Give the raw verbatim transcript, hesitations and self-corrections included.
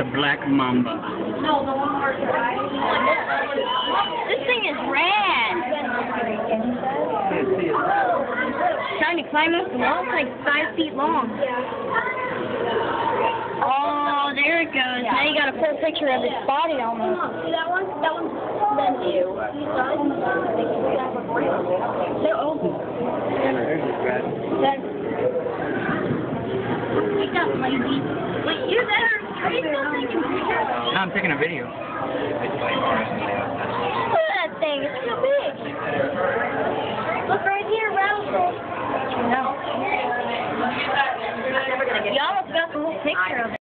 black mamba. No, the one where this thing is rad. Trying to climb up the wall, it's like five feet long. Oh, there it goes. Now you got a full picture of its body almost. See that one? That one's then you. They're open. Wake up, lady. Wait, you better. Are you still taking pictures? No, I'm taking a video. Look at that thing. It's so big. Look right here, rattlesnake. No. You almost got the whole picture of it.